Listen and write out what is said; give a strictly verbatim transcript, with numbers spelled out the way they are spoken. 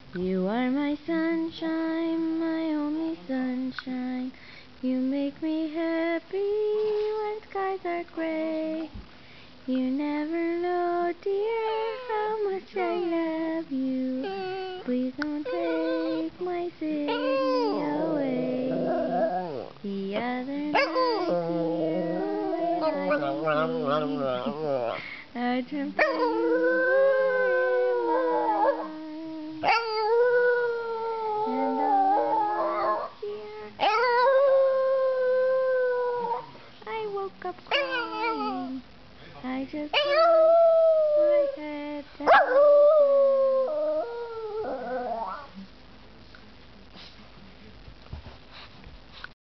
You are my sunshine, my only sunshine. You make me happy when skies are gray. You never know, dear, how much I love you. Please don't take my Sidney away. The other night, dear, I dreamt of you in my arms. And I dear, I woke up crying. I just put my head down.